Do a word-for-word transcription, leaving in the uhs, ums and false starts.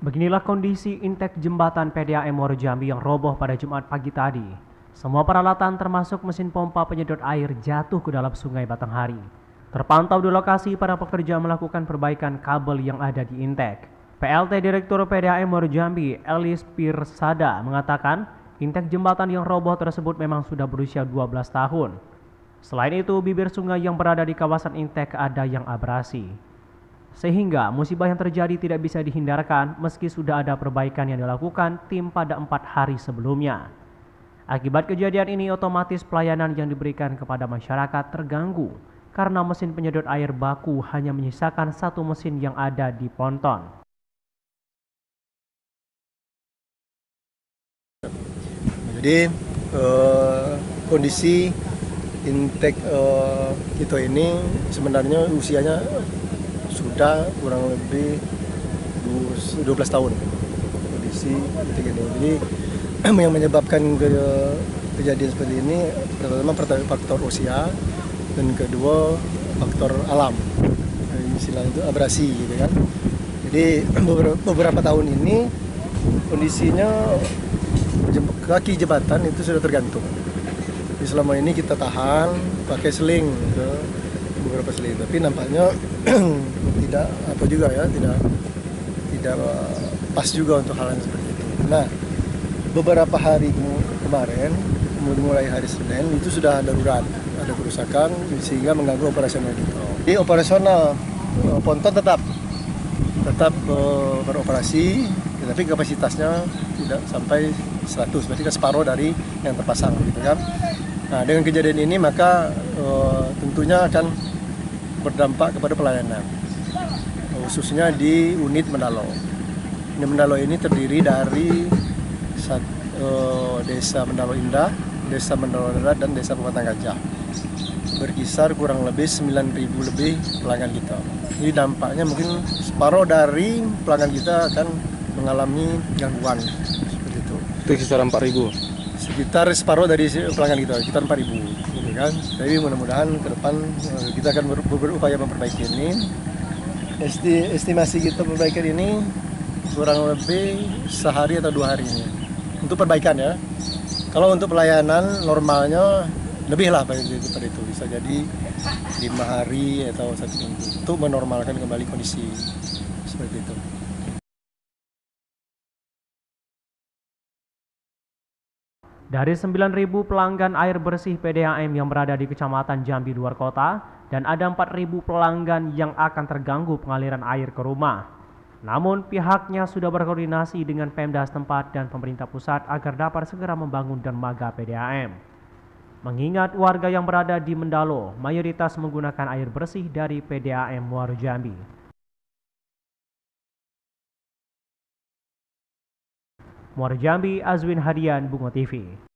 Beginilah kondisi intek jembatan P D A M Muaro Jambi yang roboh pada Jumat pagi tadi. Semua peralatan termasuk mesin pompa penyedot air jatuh ke dalam sungai Batanghari. Terpantau di lokasi para pekerja melakukan perbaikan kabel yang ada di intek. P L T Direktur P D A M Muaro Jambi, Elis Pirsada, mengatakan intek jembatan yang roboh tersebut memang sudah berusia dua belas tahun. Selain itu, bibir sungai yang berada di kawasan intek ada yang abrasi. Sehingga musibah yang terjadi tidak bisa dihindarkan meski sudah ada perbaikan yang dilakukan tim pada empat hari sebelumnya. Akibat kejadian ini otomatis pelayanan yang diberikan kepada masyarakat terganggu karena mesin penyedot air baku hanya menyisakan satu mesin yang ada di ponton. Jadi eh, kondisi intek eh, kita ini sebenarnya usianya sudah kurang lebih dua belas tahun kondisi intek ini. Jadi yang menyebabkan ke, kejadian seperti ini pertama faktor usia dan kedua faktor alam, istilahnya itu abrasi gitu kan. Jadi beberapa tahun ini kondisinya kaki jembatan itu sudah tergantung. Jadi selama ini kita tahan pakai seling ke beberapa seling, tapi nampaknya tidak apa juga ya, tidak tidak pas juga untuk hal yang seperti itu. Nah, beberapa hari kemarin, mulai hari Senin itu sudah darurat, ada kerusakan sehingga mengganggu operasional kita. Di operasional ponton tetap tetap uh, beroperasi, tapi kapasitasnya tidak sampai seratus, berarti kan separuh dari yang terpasang, gitu kan. Nah, dengan kejadian ini maka uh, tentunya akan berdampak kepada pelayanan, khususnya di unit Mendalo. Unit Mendalo ini terdiri dari sat, uh, desa Mendalo Indah, desa Mendalo Darat, dan desa Pematang Gajah. Berkisar kurang lebih sembilan ribu lebih pelanggan kita. Jadi dampaknya mungkin separuh dari pelanggan kita akan mengalami gangguan seperti itu. Itu sekitar empat ribu. Sekitar separuh dari pelanggan kita, sekitar empat ribu, gitu kan. Jadi mudah-mudahan ke depan kita akan ber berupaya memperbaiki ini. Esti estimasi kita perbaikan ini kurang lebih sehari atau dua hari ini untuk perbaikan ya. Kalau untuk pelayanan normalnya lebih lah daripada itu, bisa jadi lima hari atau satu minggu untuk menormalkan kembali kondisi seperti itu. Dari sembilan ribu pelanggan air bersih P D A M yang berada di Kecamatan Jambi luar kota dan ada empat ribu pelanggan yang akan terganggu pengaliran air ke rumah. Namun pihaknya sudah berkoordinasi dengan Pemda setempat dan pemerintah pusat agar dapat segera membangun dermaga P D A M. Mengingat warga yang berada di Mendalo mayoritas menggunakan air bersih dari P D A M Muaro Jambi. Muaro Jambi, Azwin Hadian, Bungo T V.